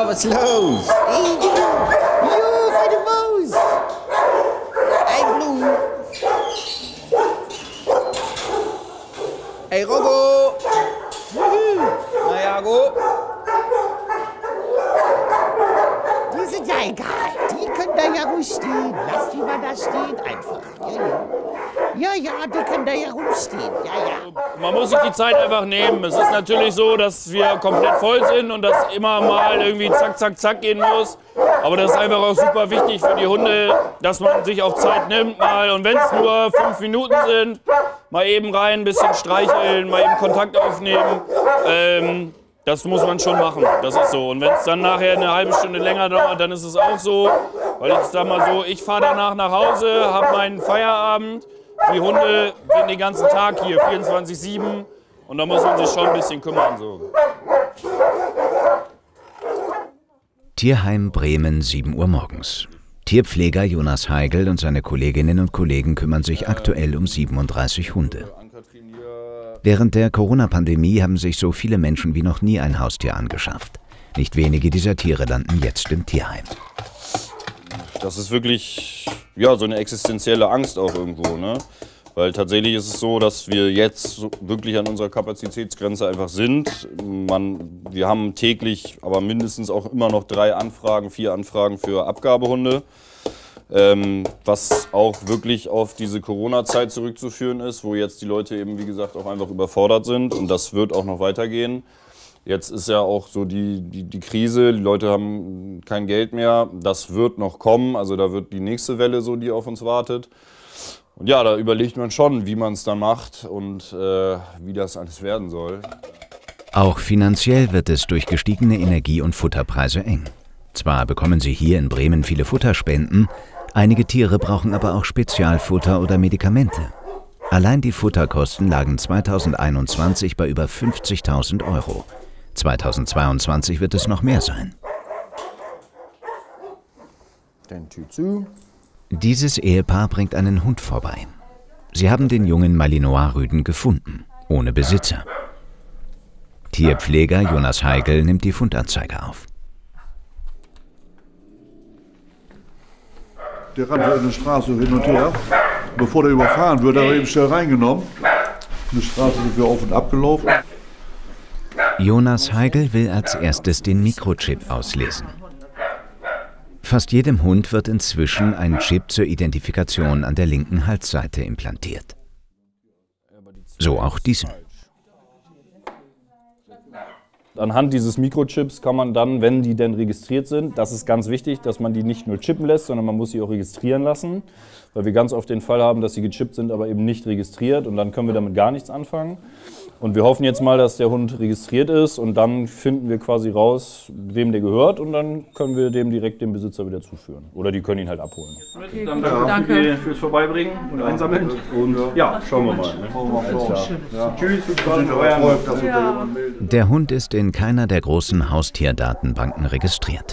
was ist los? Hey, jo, feine Maus. Hey, Blue. Hey, Rogo. Na ja, go. Die sind ja egal. Die können da ja ruhig stehen. Lass die mal da stehen einfach. Ja, die können da ja rumstehen. Ja. Man muss sich die Zeit einfach nehmen. Es ist natürlich so, dass wir komplett voll sind und dass immer mal irgendwie zack, zack, zack gehen muss. Aber das ist einfach auch super wichtig für die Hunde, dass man sich auch Zeit nimmt mal. Und wenn es nur 5 Minuten sind, mal eben rein, ein bisschen streicheln, mal eben Kontakt aufnehmen. Das muss man schon machen, das ist so. Und wenn es dann nachher eine halbe Stunde länger dauert, dann ist es auch so. Weil ich sag mal so, ich fahre danach nach Hause, habe meinen Feierabend. Die Hunde sind den ganzen Tag hier, 24/7. Und da muss man sich schon ein bisschen kümmern. So. Tierheim Bremen, 7 Uhr morgens. Tierpfleger Jonas Heigl und seine Kolleginnen und Kollegen kümmern sich aktuell um 37 Hunde. Während der Corona-Pandemie haben sich so viele Menschen wie noch nie ein Haustier angeschafft. Nicht wenige dieser Tiere landen jetzt im Tierheim. Das ist wirklich ja, so eine existenzielle Angst auch irgendwo, ne? Weil tatsächlich ist es so, dass wir jetzt wirklich an unserer Kapazitätsgrenze einfach sind. Wir haben täglich, aber mindestens auch immer noch 4 Anfragen für Abgabehunde. Was auch wirklich auf diese Corona-Zeit zurückzuführen ist, wo jetzt die Leute eben, wie gesagt, auch einfach überfordert sind. Und das wird auch noch weitergehen. Jetzt ist ja auch so die Krise, die Leute haben kein Geld mehr. Das wird noch kommen, also da wird die nächste Welle so, die auf uns wartet. Und ja, da überlegt man schon, wie man es dann macht und wie das alles werden soll. Auch finanziell wird es durch gestiegene Energie- und Futterpreise eng. Zwar bekommen Sie hier in Bremen viele Futterspenden, einige Tiere brauchen aber auch Spezialfutter oder Medikamente. Allein die Futterkosten lagen 2021 bei über 50.000 €. 2022 wird es noch mehr sein. Dieses Ehepaar bringt einen Hund vorbei. Sie haben den jungen Malinois-Rüden gefunden, ohne Besitzer. Tierpfleger Jonas Heigl nimmt die Fundanzeige auf. Der rannte in der Straße hin und her. Bevor der überfahren wird, haben wir eben schnell reingenommen. Die Straße sind wir auf und ab gelaufen. Jonas Heigl will als erstes den Mikrochip auslesen. Fast jedem Hund wird inzwischen ein Chip zur Identifikation an der linken Halsseite implantiert. So auch diesem. Anhand dieses Mikrochips kann man dann, wenn die denn registriert sind, das ist ganz wichtig, dass man die nicht nur chippen lässt, sondern man muss sie auch registrieren lassen, weil wir ganz oft den Fall haben, dass sie gechippt sind, aber eben nicht registriert und dann können wir damit gar nichts anfangen. Und wir hoffen jetzt mal, dass der Hund registriert ist und dann finden wir quasi raus, wem der gehört und dann können wir dem direkt den Besitzer wieder zuführen. Oder die können ihn halt abholen. Okay, dann danke fürs Vorbeibringen und Einsammeln. Und ja, schauen wir mal. Ne? Tschüss, viel Spaß mit eurem. Der Hund ist in keiner der großen Haustierdatenbanken registriert.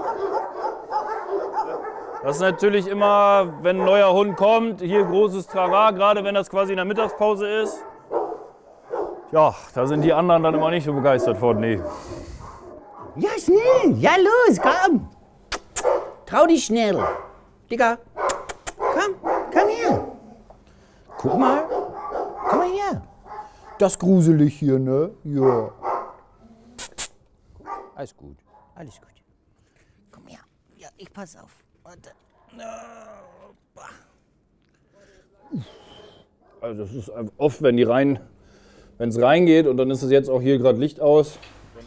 Das ist natürlich immer, wenn ein neuer Hund kommt, hier großes Trara, gerade wenn das quasi in der Mittagspause ist. Ja, da sind die anderen dann immer nicht so begeistert von, nee. Ja, schnell. Ja, los, komm. Trau dich schnell. Digga, komm her. Guck mal. Komm mal her. Das ist gruselig hier, ne? Ja. Alles gut, alles gut. Komm her. Ja, ich pass auf. Warte. Also das ist oft, wenn es reingeht und dann ist es jetzt auch hier gerade Licht aus.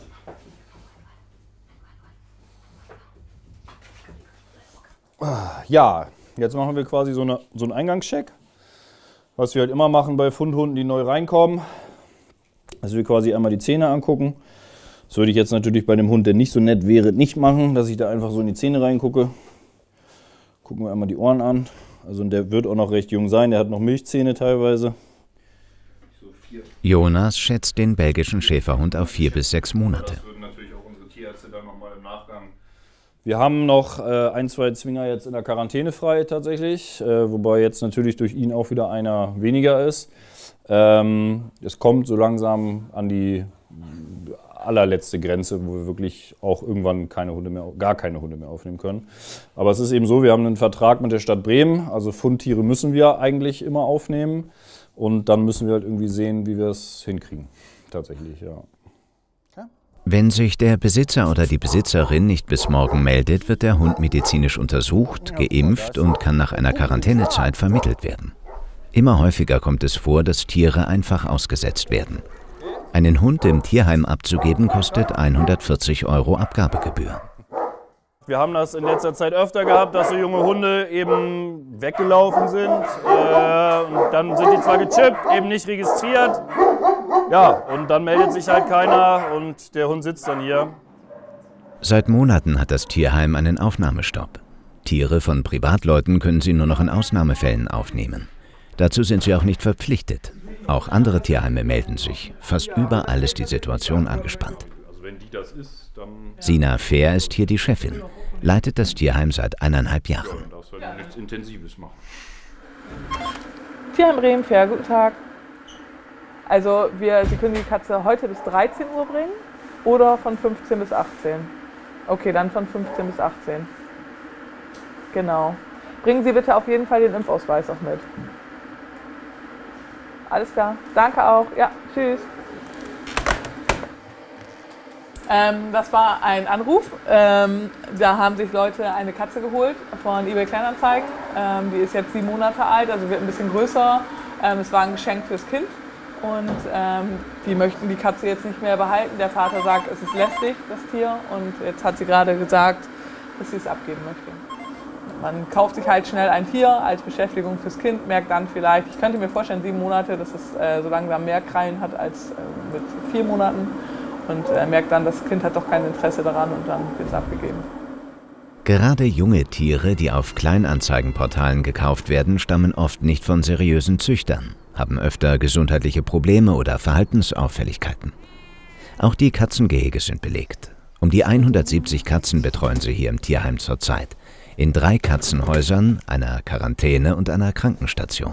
Ja, jetzt machen wir quasi so einen Eingangscheck, was wir halt immer machen bei Fundhunden, die neu reinkommen. Also wir quasi einmal die Zähne angucken. Das würde ich jetzt natürlich bei dem Hund, der nicht so nett wäre, nicht machen, dass ich da einfach so in die Zähne reingucke. Gucken wir einmal die Ohren an. Also der wird auch noch recht jung sein, der hat noch Milchzähne teilweise. Jonas schätzt den belgischen Schäferhund auf 4 bis 6 Monate. Das würden natürlich auch unsere Tierärzte dann nochmal im Nachgang. Wir haben noch 1, 2 Zwinger jetzt in der Quarantäne frei tatsächlich, wobei jetzt natürlich durch ihn auch wieder einer weniger ist. Es kommt so langsam an die allerletzte Grenze, wo wir wirklich auch irgendwann gar keine Hunde mehr aufnehmen können. Aber es ist eben so, wir haben einen Vertrag mit der Stadt Bremen, also Fundtiere müssen wir eigentlich immer aufnehmen und dann müssen wir halt irgendwie sehen, wie wir es hinkriegen, tatsächlich, ja. Wenn sich der Besitzer oder die Besitzerin nicht bis morgen meldet, wird der Hund medizinisch untersucht, geimpft und kann nach einer Quarantänezeit vermittelt werden. Immer häufiger kommt es vor, dass Tiere einfach ausgesetzt werden. Einen Hund im Tierheim abzugeben, kostet 140 € Abgabegebühr. Wir haben das in letzter Zeit öfter gehabt, dass so junge Hunde eben weggelaufen sind. Und dann sind die zwar gechippt, eben nicht registriert. Ja, und dann meldet sich halt keiner und der Hund sitzt dann hier. Seit Monaten hat das Tierheim einen Aufnahmestopp. Tiere von Privatleuten können sie nur noch in Ausnahmefällen aufnehmen. Dazu sind sie auch nicht verpflichtet. Auch andere Tierheime melden sich. Fast überall ist die Situation angespannt. Sina Fehr ist hier die Chefin, leitet das Tierheim seit 1,5 Jahren. Nichts Intensives machen. Tierheim Bremen, Fehr, guten Tag. Also Sie können die Katze heute bis 13 Uhr bringen oder von 15 bis 18. Okay, dann von 15 bis 18. Genau. Bringen Sie bitte auf jeden Fall den Impfausweis auch mit. Alles klar. Danke auch. Ja, tschüss. Das war ein Anruf. Da haben sich Leute eine Katze geholt von eBay Kleinanzeigen. Die ist jetzt 7 Monate alt, also wird ein bisschen größer. Es war ein Geschenk fürs Kind. Und die möchten die Katze jetzt nicht mehr behalten. Der Vater sagt, es ist lästig, das Tier. Und jetzt hat sie gerade gesagt, dass sie es abgeben möchte. Man kauft sich halt schnell ein Tier als Beschäftigung fürs Kind, merkt dann vielleicht, ich könnte mir vorstellen, 7 Monate, dass es so langsam mehr Krallen hat als mit 4 Monaten. Und merkt dann, das Kind hat doch kein Interesse daran und dann wird es abgegeben. Gerade junge Tiere, die auf Kleinanzeigenportalen gekauft werden, stammen oft nicht von seriösen Züchtern, haben öfter gesundheitliche Probleme oder Verhaltensauffälligkeiten. Auch die Katzengehege sind belegt. Um die 170 Katzen betreuen sie hier im Tierheim zurzeit. In 3 Katzenhäusern, einer Quarantäne und einer Krankenstation.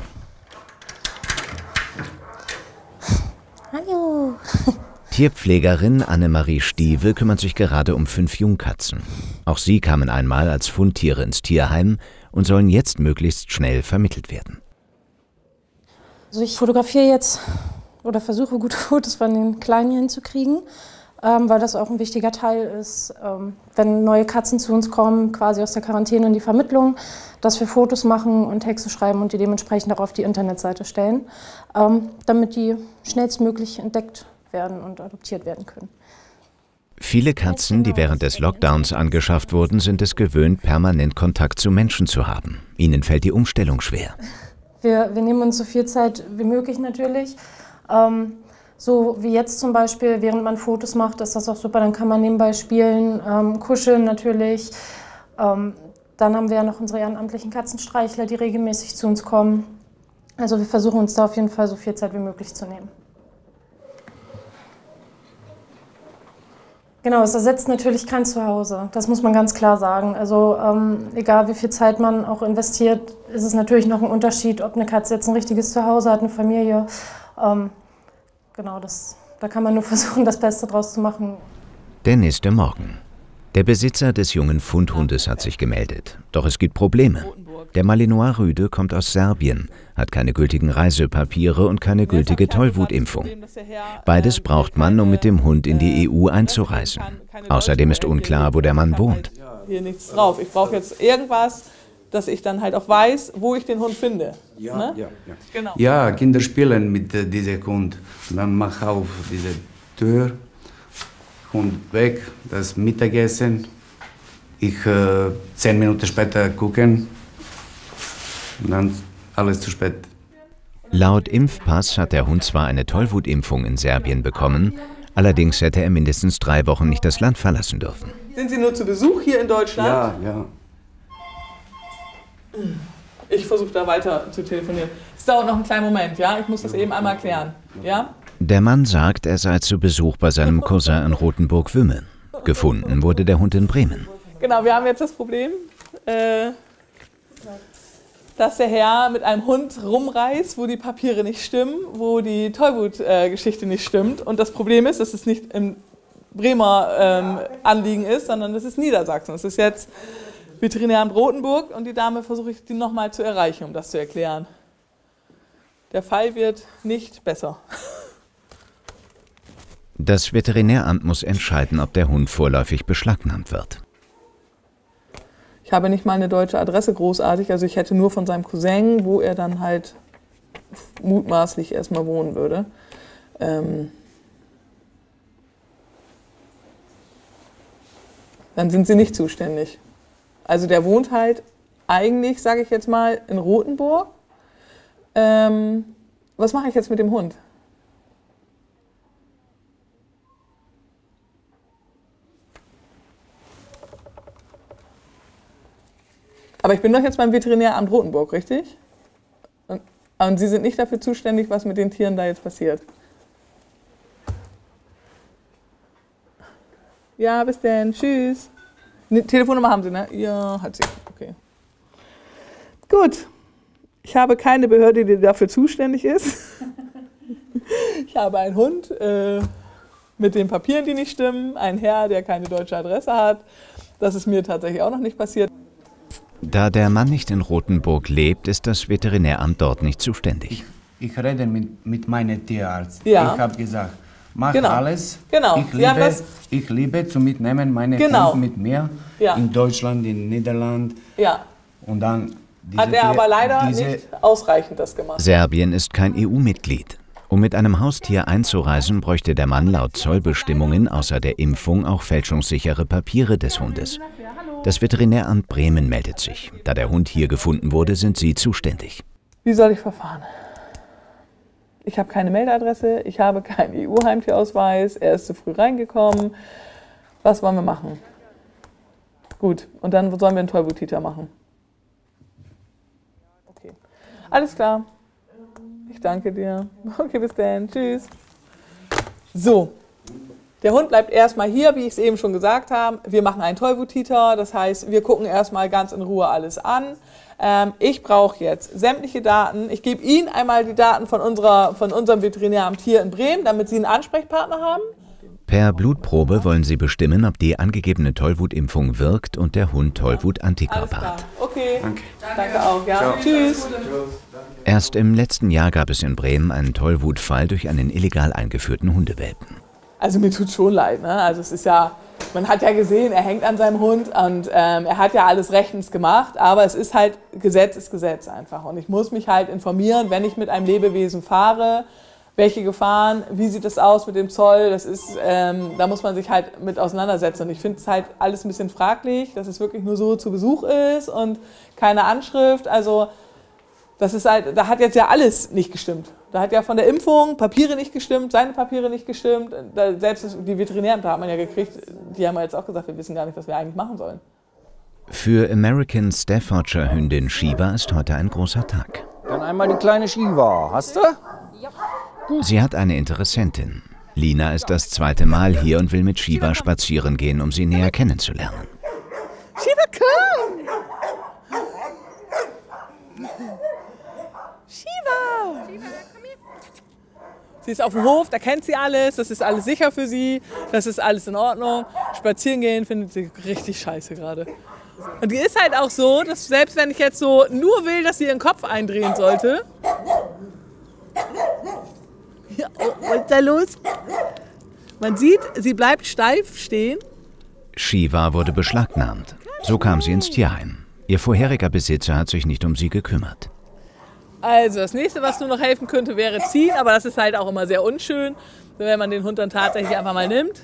Hallo. Tierpflegerin Annemarie Stieve kümmert sich gerade um 5 Jungkatzen. Auch sie kamen einmal als Fundtiere ins Tierheim und sollen jetzt möglichst schnell vermittelt werden. Also ich fotografiere jetzt oder versuche gute Fotos von den Kleinen hier hinzukriegen, weil das auch ein wichtiger Teil ist, wenn neue Katzen zu uns kommen, quasi aus der Quarantäne in die Vermittlung, dass wir Fotos machen und Texte schreiben und die dementsprechend auch auf die Internetseite stellen, damit die schnellstmöglich entdeckt werden und adoptiert werden können. Viele Katzen, die während des Lockdowns angeschafft wurden, sind es gewöhnt, permanent Kontakt zu Menschen zu haben. Ihnen fällt die Umstellung schwer. Wir nehmen uns so viel Zeit wie möglich natürlich. So wie jetzt zum Beispiel, während man Fotos macht, ist das auch super. Dann kann man nebenbei spielen, kuscheln natürlich. Dann haben wir ja noch unsere ehrenamtlichen Katzenstreichler, die regelmäßig zu uns kommen. Also wir versuchen uns da auf jeden Fall so viel Zeit wie möglich zu nehmen. Genau, es ersetzt natürlich kein Zuhause, das muss man ganz klar sagen. Also egal wie viel Zeit man auch investiert, ist es natürlich noch ein Unterschied, ob eine Katze jetzt ein richtiges Zuhause hat, eine Familie. Genau, da kann man nur versuchen, das Beste draus zu machen. Der nächste Morgen. Der Besitzer des jungen Fundhundes hat sich gemeldet. Doch es gibt Probleme. Der Malinois-Rüde kommt aus Serbien, hat keine gültigen Reisepapiere und keine gültige Tollwutimpfung. Beides braucht man, um mit dem Hund in die EU einzureisen. Außerdem ist unklar, wo der Mann wohnt. Hier nichts drauf. Ich brauche jetzt irgendwas, dass ich dann halt auch weiß, wo ich den Hund finde. Ja, ne? ja. Genau. Ja, Kinder spielen mit diesem Hund. Dann mach auf diese Tür, Hund weg, das Mittagessen. Ich 10 Minuten später gucken. Und dann alles zu spät. Laut Impfpass hat der Hund zwar eine Tollwutimpfung in Serbien bekommen, allerdings hätte er mindestens 3 Wochen nicht das Land verlassen dürfen. Sind Sie nur zu Besuch hier in Deutschland? Ja, ja. Ich versuche da weiter zu telefonieren. Es dauert noch einen kleinen Moment, ja? Ich muss das eben einmal klären, ja? Der Mann sagt, er sei zu Besuch bei seinem Cousin in Rothenburg-Wümme. Gefunden wurde der Hund in Bremen. Genau, wir haben jetzt das Problem, dass der Herr mit einem Hund rumreist, wo die Papiere nicht stimmen, wo die Tollwut-Geschichte nicht stimmt. Und das Problem ist, dass es nicht im Bremer Anliegen ist, sondern das ist Niedersachsen. Das ist jetzt Veterinäramt Rothenburg und die Dame versuche ich, die nochmal zu erreichen, um das zu erklären. Der Fall wird nicht besser. Das Veterinäramt muss entscheiden, ob der Hund vorläufig beschlagnahmt wird. Ich habe nicht mal eine deutsche Adresse großartig, also ich hätte nur von seinem Cousin, wo er dann halt mutmaßlich erstmal wohnen würde. Dann sind sie nicht zuständig. Also der wohnt halt eigentlich, sage ich jetzt mal, in Rothenburg. Was mache ich jetzt mit dem Hund? Aber ich bin doch jetzt beim Veterinäramt Rothenburg, richtig? Und Sie sind nicht dafür zuständig, was mit den Tieren da jetzt passiert? Ja, bis denn. Tschüss. Ne, Telefonnummer haben Sie, ne? Ja, hat sie. Okay. Gut. Ich habe keine Behörde, die dafür zuständig ist. Ich habe einen Hund mit den Papieren, die nicht stimmen. Einen Herr, der keine deutsche Adresse hat. Das ist mir tatsächlich auch noch nicht passiert. Da der Mann nicht in Rothenburg lebt, ist das Veterinäramt dort nicht zuständig. Ich rede mit meinem Tierarzt. Ja. Ich habe gesagt, mach Genau. alles. Genau. Ich liebe zu mitnehmen meine Genau. Hund mit mir Ja. in Deutschland, in Niederland. Ja. Und dann Hat er aber leider nicht ausreichend das gemacht. Serbien ist kein EU-Mitglied. Um mit einem Haustier einzureisen, bräuchte der Mann laut Zollbestimmungen außer der Impfung auch fälschungssichere Papiere des Hundes. Das Veterinäramt Bremen meldet sich. Da der Hund hier gefunden wurde, sind sie zuständig. Wie soll ich verfahren? Ich habe keine Meldeadresse, ich habe keinen EU-Heimtierausweis, er ist zu früh reingekommen. Was wollen wir machen? Gut, und dann sollen wir einen Tollwut-Titer machen. Okay, alles klar. Ich danke dir. Okay, bis dann. Tschüss. So, der Hund bleibt erstmal hier, wie ich es eben schon gesagt habe. Wir machen einen Tollwut-Titer, das heißt, wir gucken erstmal ganz in Ruhe alles an. Ich brauche jetzt sämtliche Daten. Ich gebe Ihnen einmal die Daten von unserem Veterinäramt hier in Bremen, damit Sie einen Ansprechpartner haben. Per Blutprobe wollen sie bestimmen, ob die angegebene Tollwutimpfung wirkt und der Hund Tollwut-Antikörper hat. Okay, danke auch. Ja. Tschüss. Erst im letzten Jahr gab es in Bremen einen Tollwutfall durch einen illegal eingeführten Hundewelpen. Also mir tut schon leid, ne? Also es ist ja, man hat ja gesehen, er hängt an seinem Hund und er hat ja alles rechtens gemacht, aber es ist halt, Gesetz ist Gesetz einfach. Und ich muss mich halt informieren, wenn ich mit einem Lebewesen fahre, welche Gefahren, wie sieht es aus mit dem Zoll, das ist, da muss man sich halt mit auseinandersetzen. Und ich finde es halt alles ein bisschen fraglich, dass es wirklich nur so zu Besuch ist und keine Anschrift. Also das ist halt, da hat jetzt ja alles nicht gestimmt. Da hat ja von der Impfung Papiere nicht gestimmt, seine Papiere nicht gestimmt. Selbst die Veterinärämter hat man ja gekriegt, die haben ja jetzt auch gesagt, wir wissen gar nicht, was wir eigentlich machen sollen. Für American Staffordshire Hündin Shiva ist heute ein großer Tag. Dann einmal die kleine Shiva. Hast du? Ja. Sie hat eine Interessentin. Lina ist das zweite Mal hier und will mit Shiva spazieren gehen, um sie näher kennenzulernen. Shiva, komm! Shiva! Sie ist auf dem Hof, da kennt sie alles, das ist alles sicher für sie, das ist alles in Ordnung. Spazieren gehen findet sie richtig scheiße gerade. Und die ist halt auch so, dass selbst wenn ich jetzt so nur will, dass sie ihren Kopf eindrehen sollte. Ja, oh, was ist da los? Man sieht, sie bleibt steif stehen. Shiva wurde beschlagnahmt. So kam sie ins Tierheim. Ihr vorheriger Besitzer hat sich nicht um sie gekümmert. Also das nächste, was nur noch helfen könnte, wäre ziehen, aber das ist halt auch immer sehr unschön, wenn man den Hund dann tatsächlich einfach mal nimmt,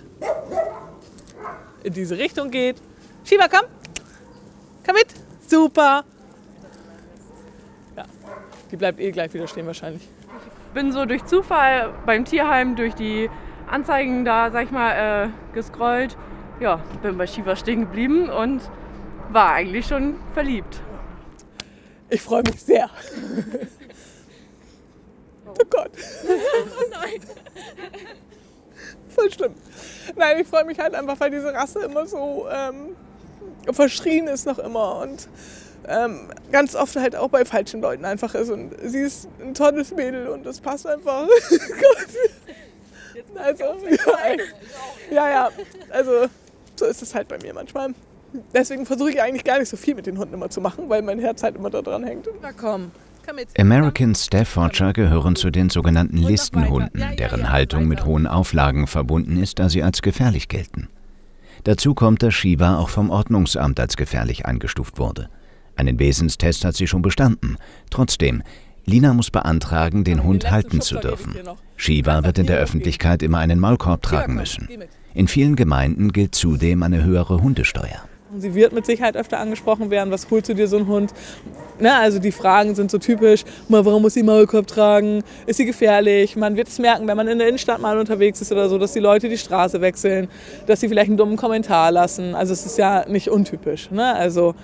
in diese Richtung geht. Shiva, komm! Komm mit! Super! Ja, die bleibt eh gleich wieder stehen wahrscheinlich. Ich bin so durch Zufall beim Tierheim, durch die Anzeigen da, sag ich mal, gescrollt. Ja, bin bei Shiva stehen geblieben und war eigentlich schon verliebt. Ich freue mich sehr. Oh Gott. Oh nein. Voll schlimm. Nein, ich freue mich halt einfach, weil diese Rasse immer so verschrien ist noch immer und ganz oft halt auch bei falschen Leuten einfach ist. Und sie ist ein tolles Mädel und das passt einfach. Also, ja, also so ist es halt bei mir manchmal. Deswegen versuche ich eigentlich gar nicht so viel mit den Hunden immer zu machen, weil mein Herz halt immer da dran hängt. Na komm mit. American Staffordshire gehören zu den sogenannten Listenhunden, deren Haltung mit hohen Auflagen verbunden ist, da sie als gefährlich gelten. Dazu kommt, dass Shiva auch vom Ordnungsamt als gefährlich eingestuft wurde. Einen Wesenstest hat sie schon bestanden. Trotzdem, Lina muss beantragen, den Hund halten zu dürfen. Shiva wird in der Öffentlichkeit immer einen Maulkorb tragen müssen. In vielen Gemeinden gilt zudem eine höhere Hundesteuer. Sie wird mit Sicherheit öfter angesprochen werden, was holst du dir so einen Hund? Na, also die Fragen sind so typisch, warum muss sie einen Maulkorb tragen? Ist sie gefährlich? Man wird es merken, wenn man in der Innenstadt mal unterwegs ist oder so, dass die Leute die Straße wechseln, dass sie vielleicht einen dummen Kommentar lassen. Also es ist ja nicht untypisch. Ne? Also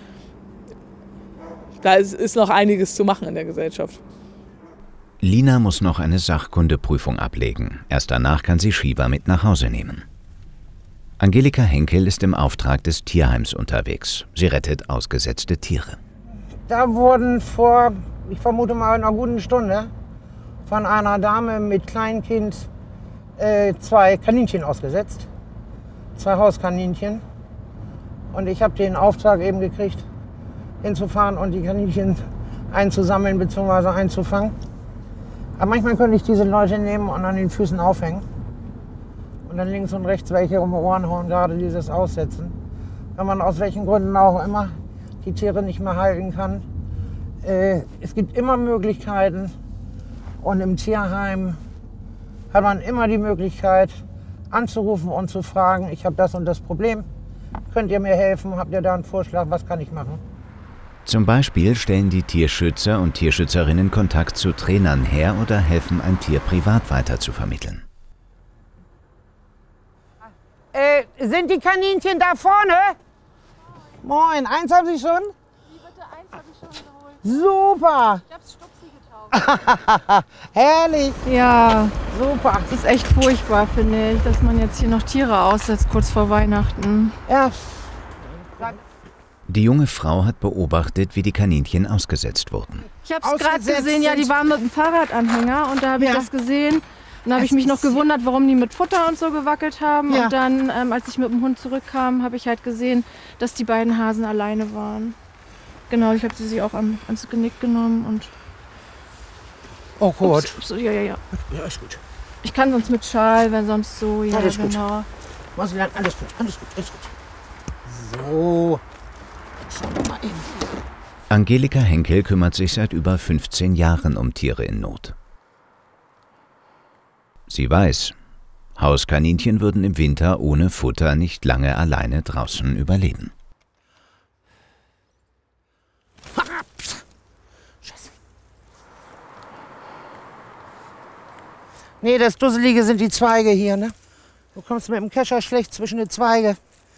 da ist noch einiges zu machen in der Gesellschaft. Lina muss noch eine Sachkundeprüfung ablegen. Erst danach kann sie Shiva mit nach Hause nehmen. Angelika Henkel ist im Auftrag des Tierheims unterwegs. Sie rettet ausgesetzte Tiere. Da wurden vor, ich vermute mal einer guten Stunde, von einer Dame mit Kleinkind 2 Kaninchen ausgesetzt. 2 Hauskaninchen. Und ich habe den Auftrag eben gekriegt, hinzufahren und die Kaninchen einzusammeln bzw. einzufangen. Aber manchmal könnte ich diese Leute nehmen und an den Füßen aufhängen. Und dann links und rechts welche um die Ohren hauen, gerade dieses Aussetzen. Wenn man aus welchen Gründen auch immer die Tiere nicht mehr halten kann. Es gibt immer Möglichkeiten und im Tierheim hat man immer die Möglichkeit anzurufen und zu fragen, ich habe das und das Problem, könnt ihr mir helfen, habt ihr da einen Vorschlag, was kann ich machen? Zum Beispiel stellen die Tierschützer und Tierschützerinnen Kontakt zu Trainern her oder helfen, ein Tier privat weiter zu vermitteln. Sind die Kaninchen da vorne? Moin, eins haben Sie schon? Wie bitte, eins habe ich schon geholt. Super! Ich hab's Stupsi getauft. Herrlich! Ja, Super! das ist echt furchtbar, finde ich, dass man jetzt hier noch Tiere aussetzt, kurz vor Weihnachten. Ja. Die junge Frau hat beobachtet, wie die Kaninchen ausgesetzt wurden. Ich habe es gerade gesehen, ja, die waren mit dem Fahrradanhänger und da habe ich das gesehen. Dann habe ich mich noch gewundert, warum die mit Futter und so gewackelt haben. Ja. Und dann, als ich mit dem Hund zurückkam, habe ich halt gesehen, dass die beiden Hasen alleine waren. Genau, ich habe sie auch ans Genick genommen und... Oh gut. Ups, ja. Ja, ist gut. Ich kann sonst mit Schal, wenn sonst so, ja, Alles gut. genau. Alles gut, alles gut. So. Schauen wir mal eben. Angelika Henkel kümmert sich seit über 15 Jahren um Tiere in Not. Sie weiß, Hauskaninchen würden im Winter ohne Futter nicht lange alleine draußen überleben. Scheiße. Nee, das Dusselige sind die Zweige hier, ne? Du kommst mit dem Kescher schlecht zwischen die Zweige.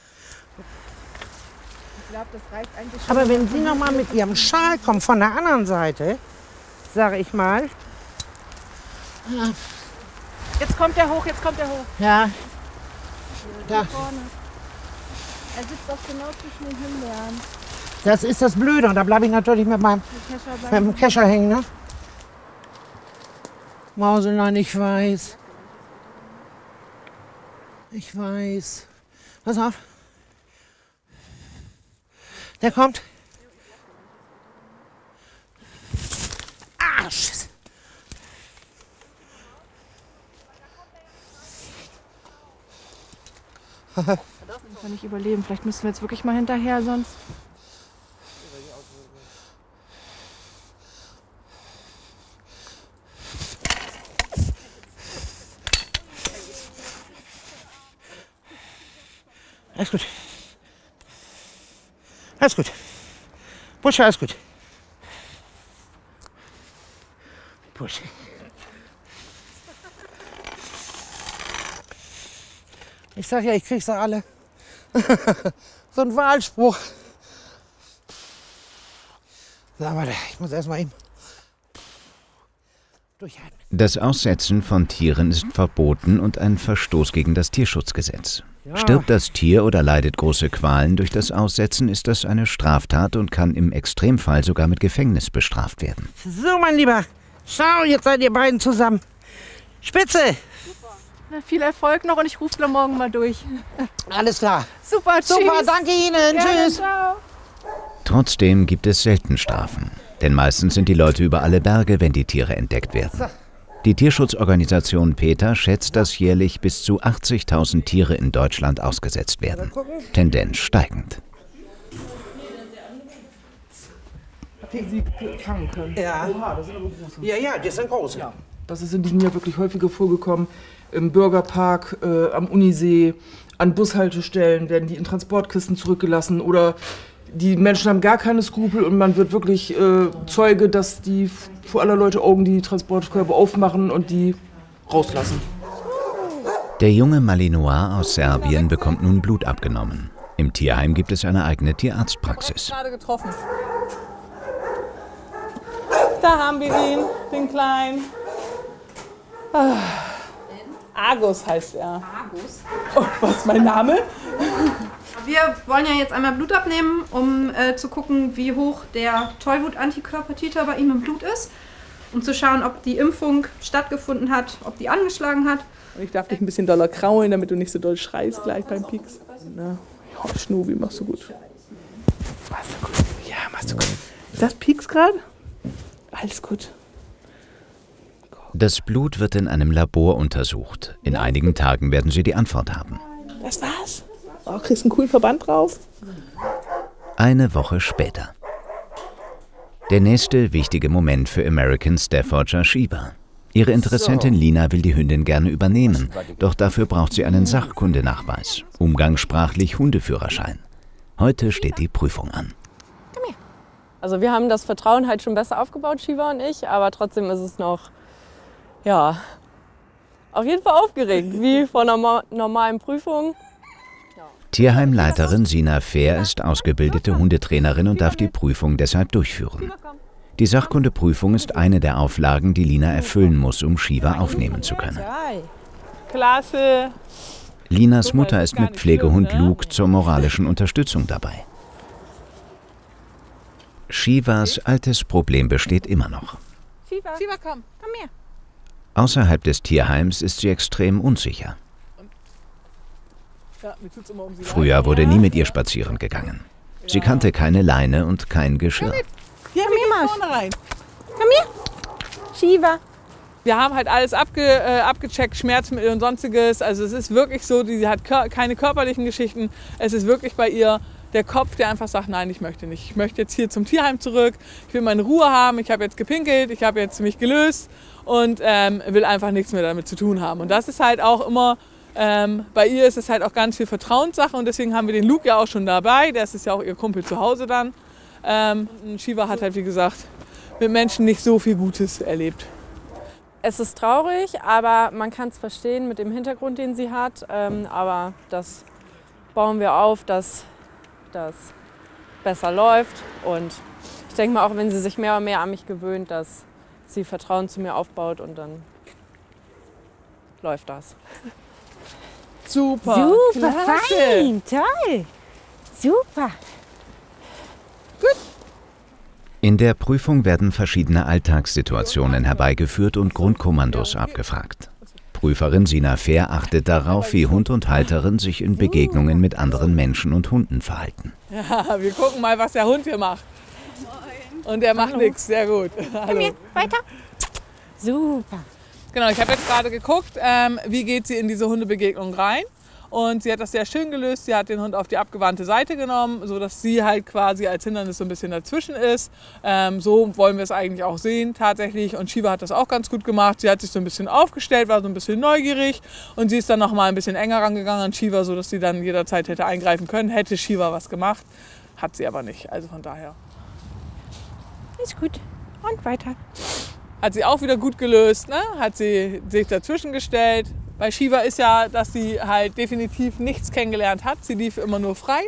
Ich glaube, das reicht eigentlich schon. Aber wenn Sie noch mal mit Ihrem Schal kommen von der anderen Seite, sage ich mal. Jetzt kommt er hoch. Ja. Da. Er sitzt auch genau zwischen den Himbeeren. Das ist das Blöde und da bleibe ich natürlich mit dem Kescher hängen, ne? Mauselein, ich weiß. Ich weiß. Pass auf. Der kommt. Ah, Schiss. Das kann nicht überleben. Vielleicht müssen wir jetzt wirklich mal hinterher, sonst. Alles gut. Alles gut. Bursche, alles gut. Bursche. Ich sag ja, ich krieg sie alle. So ein Wahlspruch. So, warte, ich muss erst mal eben durchhalten. Das Aussetzen von Tieren ist verboten und ein Verstoß gegen das Tierschutzgesetz. Ja. Stirbt das Tier oder leidet große Qualen durch das Aussetzen, ist das eine Straftat und kann im Extremfall sogar mit Gefängnis bestraft werden. So, mein Lieber. Schau, jetzt seid ihr beiden zusammen. Spitze. Super. Viel Erfolg noch und ich rufe dann morgen mal durch. Alles klar. Super, tschüss. Super, danke Ihnen. Gerne, Tschüss. ciao. Trotzdem gibt es selten Strafen. Denn meistens sind die Leute über alle Berge, wenn die Tiere entdeckt werden. Die Tierschutzorganisation PETA schätzt, dass jährlich bis zu 80.000 Tiere in Deutschland ausgesetzt werden. Tendenz steigend. Sie fangen können. Ja. Oha, das sind aber große. Ja, die sind groß. Ja. Das ist in diesem Jahr wirklich häufiger vorgekommen. Im Bürgerpark, am Unisee, an Bushaltestellen werden die in Transportkisten zurückgelassen oder die Menschen haben gar keine Skrupel und man wird wirklich Zeuge, dass die vor aller Leute Augen die Transportkörbe aufmachen und die rauslassen. Der junge Malinois aus Serbien bekommt nun Blut abgenommen. Im Tierheim gibt es eine eigene Tierarztpraxis. Gerade getroffen. Da haben wir ihn, den Kleinen. Argus heißt er. Argus? Oh, was ist mein Name? Wir wollen ja jetzt einmal Blut abnehmen, um zu gucken, wie hoch der Tollwut-Antikörpertiter bei ihm im Blut ist. Um zu schauen, ob die Impfung stattgefunden hat, ob die angeschlagen hat. Und ich darf dich ein bisschen doller kraulen, damit du nicht so doll schreist gleich beim Pieks. Na, ja, Schnubi, machst du gut. Machst du gut. Ja, machst du gut. Ist das Pieks gerade? Alles gut. Das Blut wird in einem Labor untersucht. In einigen Tagen werden sie die Antwort haben. Das war's? Oh, kriegst einen coolen Verband drauf? Eine Woche später. Der nächste wichtige Moment für American Staffordshire Shiva. Ihre Interessentin Lina will die Hündin gerne übernehmen, doch dafür braucht sie einen Sachkundenachweis, umgangssprachlich Hundeführerschein. Heute steht die Prüfung an. Also wir haben das Vertrauen halt schon besser aufgebaut, Shiva und ich, aber trotzdem ist es noch, ja, auf jeden Fall aufgeregt, wie vor einer normalen Prüfung. Tierheimleiterin Sina Fehr ist ausgebildete Hundetrainerin und darf die Prüfung deshalb durchführen. Die Sachkundeprüfung ist eine der Auflagen, die Lina erfüllen muss, um Shiva aufnehmen zu können. Klasse. Linas Mutter ist mit Pflegehund Luke zur moralischen Unterstützung dabei. Shivas altes Problem besteht immer noch. Shiva, komm her. Außerhalb des Tierheims ist sie extrem unsicher. Ja, mir tut's immer um sie Früher wurde nie mit ihr spazieren gegangen. Sie kannte keine Leine und kein Geschirr. Hier, komm vorne rein. Komm her. Shiva. Wir haben halt alles abgecheckt, Schmerzmittel und sonstiges. Also es ist wirklich so, sie hat keine körperlichen Geschichten. Es ist wirklich bei ihr der Kopf, der einfach sagt, nein, ich möchte nicht. Ich möchte jetzt hier zum Tierheim zurück. Ich will meine Ruhe haben. Ich habe jetzt gepinkelt, ich habe jetzt mich gelöst und will einfach nichts mehr damit zu tun haben. Und das ist halt auch immer, bei ihr ist es halt auch ganz viel Vertrauenssache und deswegen haben wir den Luke ja auch schon dabei. Der ist ja auch ihr Kumpel zu Hause dann. Shiva hat halt, wie gesagt, mit Menschen nicht so viel Gutes erlebt. Es ist traurig, aber man kann es verstehen mit dem Hintergrund, den sie hat. Aber das bauen wir auf, dass das besser läuft. Und ich denke mal, auch wenn sie sich mehr und mehr an mich gewöhnt, dass sie Vertrauen zu mir aufbaut und dann läuft das. Super, Super, fein, toll, super. Gut. In der Prüfung werden verschiedene Alltagssituationen herbeigeführt und Grundkommandos abgefragt. Prüferin Sina Fehr achtet darauf, wie Hund und Halterin sich in Begegnungen mit anderen Menschen und Hunden verhalten. Ja, wir gucken mal, was der Hund hier macht. Und er macht nichts, sehr gut. Komm hier, weiter. Super. Genau, ich habe jetzt gerade geguckt, wie geht sie in diese Hundebegegnung rein. Und sie hat das sehr schön gelöst. Sie hat den Hund auf die abgewandte Seite genommen, sodass sie halt quasi als Hindernis so ein bisschen dazwischen ist. So wollen wir es eigentlich auch sehen tatsächlich. Und Shiva hat das auch ganz gut gemacht. Sie hat sich so ein bisschen aufgestellt, war so ein bisschen neugierig. Und sie ist dann noch mal ein bisschen enger rangegangen an Shiva, sodass sie dann jederzeit hätte eingreifen können. Hätte Shiva was gemacht, hat sie aber nicht. Also von daher. Ist gut. Und weiter. Hat sie auch wieder gut gelöst, ne? Hat sie sich dazwischen gestellt. Bei Shiva ist ja, dass sie halt definitiv nichts kennengelernt hat. Sie lief immer nur frei.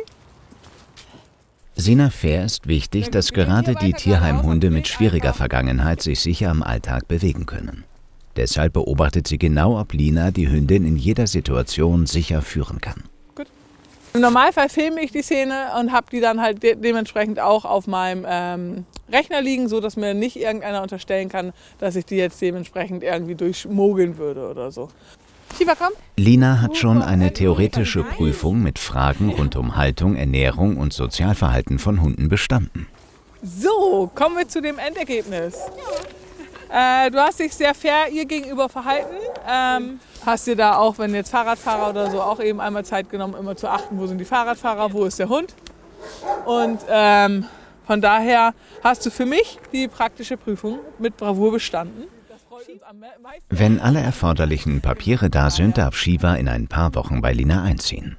Sina Fehr ist wichtig, dass gerade die Tierheimhunde mit schwieriger Vergangenheit sich sicher im Alltag bewegen können. Deshalb beobachtet sie genau, ob Lina die Hündin in jeder Situation sicher führen kann. Gut. Im Normalfall filme ich die Szene und habe die dann halt dementsprechend auch auf meinem Rechner liegen, so dass mir nicht irgendeiner unterstellen kann, dass ich die jetzt dementsprechend irgendwie durchmogeln würde oder so. Shiva, komm. Lina hat schon eine theoretische Prüfung mit Fragen rund um Haltung, Ernährung und Sozialverhalten von Hunden bestanden. So, kommen wir zu dem Endergebnis. Du hast dich sehr fair ihr gegenüber verhalten. Hast dir da auch, wenn jetzt Fahrradfahrer oder so, auch eben einmal Zeit genommen, immer zu achten, wo sind die Fahrradfahrer, wo ist der Hund. Und von daher hast du für mich die praktische Prüfung mit Bravour bestanden. Wenn alle erforderlichen Papiere da sind, darf Shiva in ein paar Wochen bei Lina einziehen.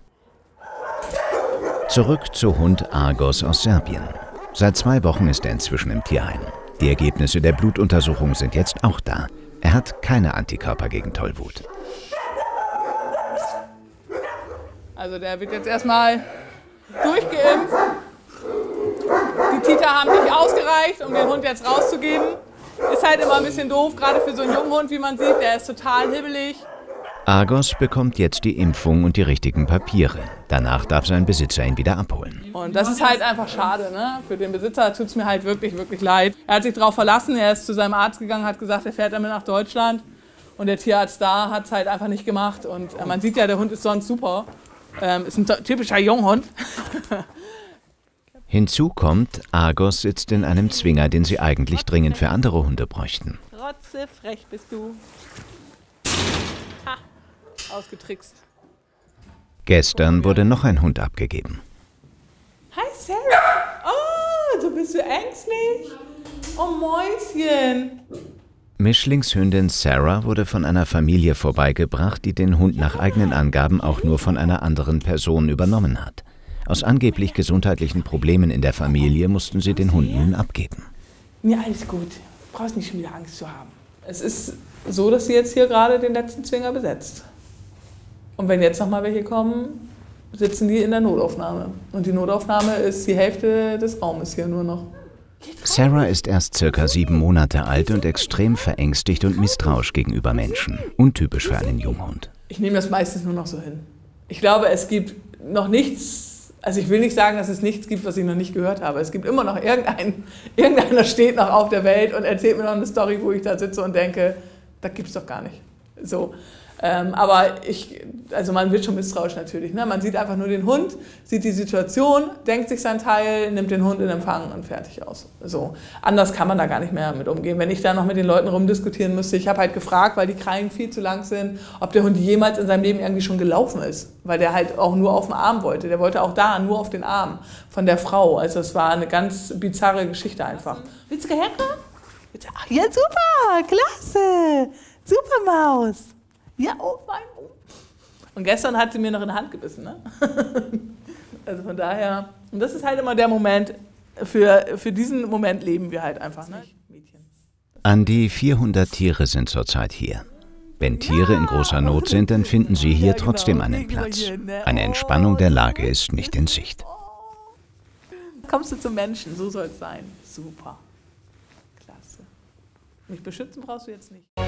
Zurück zu Hund Argos aus Serbien. Seit 2 Wochen ist er inzwischen im Tierheim. Die Ergebnisse der Blutuntersuchung sind jetzt auch da. Er hat keine Antikörper gegen Tollwut. Also der wird jetzt erstmal durchgeimpft. Die Titer haben nicht ausgereicht, um den Hund jetzt rauszugeben. Ist halt immer ein bisschen doof, gerade für so einen jungen Hund, wie man sieht. Der ist total hibbelig. Argos bekommt jetzt die Impfung und die richtigen Papiere. Danach darf sein Besitzer ihn wieder abholen. Und das ist halt einfach schade, ne? Für den Besitzer tut es mir halt wirklich, wirklich leid. Er hat sich darauf verlassen, er ist zu seinem Arzt gegangen, hat gesagt, er fährt damit nach Deutschland. Und der Tierarzt da hat es halt einfach nicht gemacht. Und man sieht ja, der Hund ist sonst super. Ist ein typischer Junghund. Hinzu kommt, Argos sitzt in einem Zwinger, den sie eigentlich dringend für andere Hunde bräuchten. Rotzefrech bist du. Ha, ausgetrickst. Gestern wurde noch ein Hund abgegeben. Hi Sarah. Oh, du bist so ängstlich. Oh Mäuschen. Mischlingshündin Sarah wurde von einer Familie vorbeigebracht, die den Hund nach eigenen Angaben auch nur von einer anderen Person übernommen hat. Aus angeblich gesundheitlichen Problemen in der Familie mussten sie den Hund nun abgeben. Ja, alles gut. Du brauchst nicht schon wieder Angst zu haben. Es ist so, dass sie jetzt hier gerade den letzten Zwinger besetzt. Und wenn jetzt noch mal welche kommen, sitzen die in der Notaufnahme. Und die Notaufnahme ist die Hälfte des Raumes hier nur noch. Sarah ist erst circa 7 Monate alt und extrem verängstigt und misstrauisch gegenüber Menschen. Untypisch für einen Junghund. Ich nehme das meistens nur noch so hin. Ich glaube, es gibt noch nichts. Also ich will nicht sagen, dass es nichts gibt, was ich noch nicht gehört habe. Es gibt immer noch irgendeiner steht noch auf der Welt und erzählt mir noch eine Story, wo ich da sitze und denke, das gibt's doch gar nicht. So. Aber also man wird schon misstrauisch natürlich. Ne? Man sieht einfach nur den Hund, sieht die Situation, denkt sich sein Teil, nimmt den Hund in Empfang und fertig aus. So. Anders kann man da gar nicht mehr mit umgehen. Wenn ich da noch mit den Leuten rumdiskutieren müsste, ich habe halt gefragt, weil die Krallen viel zu lang sind, ob der Hund jemals in seinem Leben irgendwie schon gelaufen ist. Weil der halt auch nur auf dem Arm wollte. Der wollte auch da nur auf den Arm von der Frau. Also es war eine ganz bizarre Geschichte einfach. Willst du herkommen? Ja, super, klasse, super Maus. Ja, oh mein Gott. Und gestern hat sie mir noch in die Hand gebissen, ne? Also von daher, und das ist halt immer der Moment, für diesen Moment leben wir halt einfach, ne? An die 400 Tiere sind zurzeit hier. Wenn Tiere in großer Not sind, dann finden sie hier trotzdem einen Platz. Eine Entspannung der Lage ist nicht in Sicht. Kommst du zum Menschen, so soll es sein. Super. Klasse. Mich beschützen brauchst du jetzt nicht.